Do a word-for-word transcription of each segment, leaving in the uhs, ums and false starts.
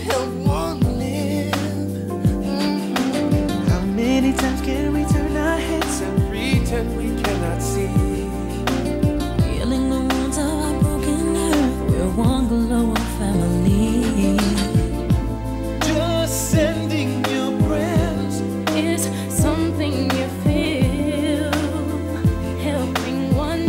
help one live. Mm-hmm. How many times can we turn our heads and pretend we cannot see? Healing the wounds of our broken earth. We're one global family. Just sending your prayers is something you feel, helping one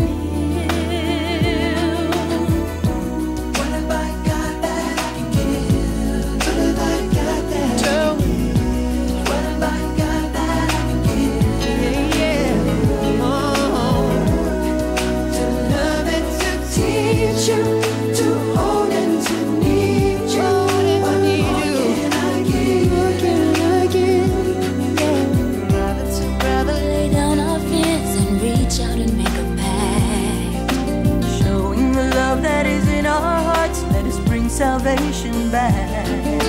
heal. What have I got that I can give? What have I got that? Tell me. What have I got that I can give? Yeah, yeah. Oh. To love and to teach you, to hold and to need you. What more can I give? What can I give? Rather to rather lay down our fears and reach out and make a pact, Showing the love that is in our hearts, let us bring salvation back.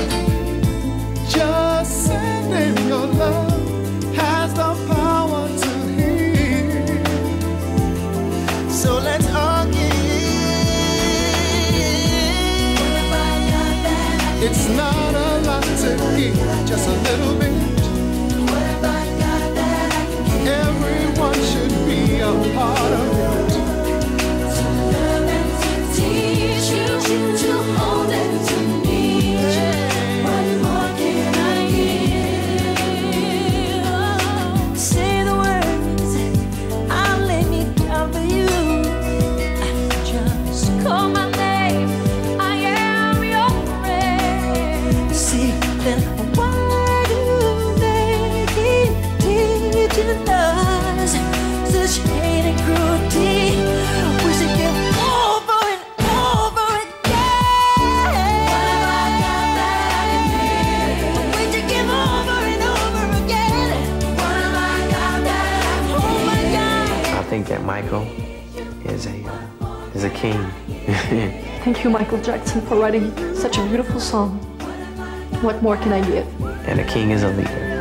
Just sending your love has the power to heal. So let's all give. It's not a lot to give, just a little bit. Everyone should be a part of it. to love and to teach you, to hold and to need you. What more can I give? Say the words, I'll lay me down for you. Just Call my name, I am your friend. see that why do they keep teaching us such hate and cruelty? We should give over and over again. We should give over and over again. What have I got that I can give? Oh my God. I think that Michael is a uh, is a king. Thank you, Michael Jackson, for writing such a beautiful song. What more can I give? And a king is a leader.